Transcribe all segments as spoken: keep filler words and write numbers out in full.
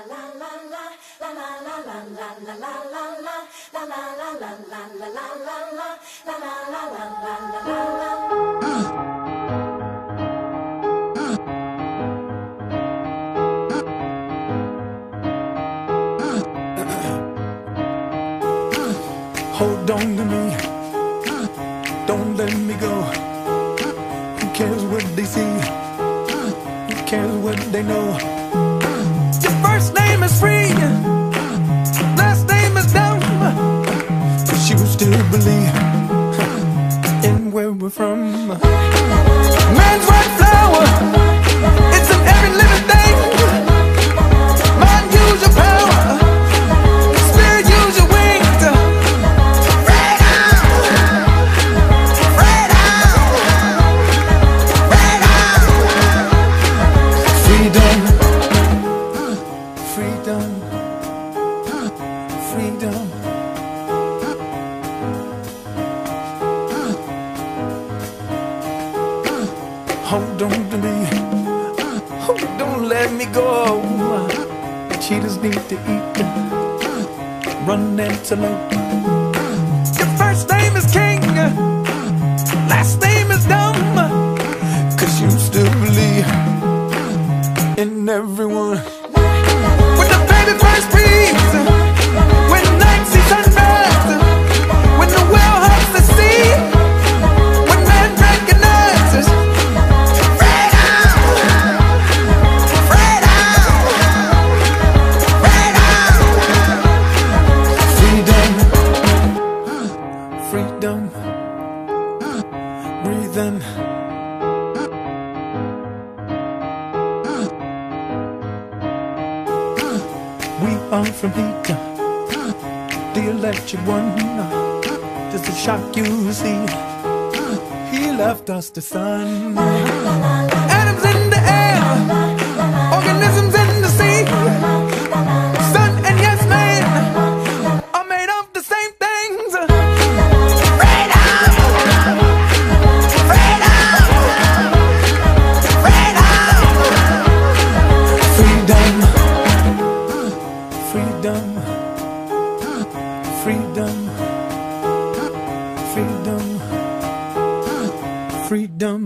Hold on to me, don't let me go. Who cares what they see? Who cares what they know? Your first name is free, last name is dumb, but you still believe in where we're from. Man's white flower, it's in every living thing. Mind, use your power, spirit, use your wings. Freedom, freedom, freedom. Hold on to me, oh, don't let me go. Cheetahs need to eat, run antelope. Your first name is king, last name is dumb, 'cause you still believe in everyone. When the baby first breathes, when night sees sunrise, when the whale hugs the sea, when man recognizes freedom, freedom, freedom, freedom, freedom, breathing. We are from heat, the electric one. Just a shock you see. He left us the sun. Atoms in the air, organisms in the sea. Sun and yes man are made of the same things. Freedom, freedom, freedom, freedom. Freedom, freedom, freedom, freedom.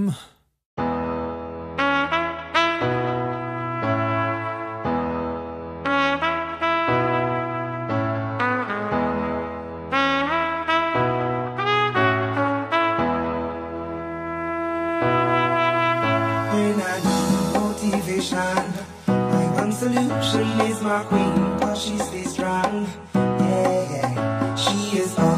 When I need motivation, my one solution is my queen, 'cause she stays strong. Yeah, yeah, she is all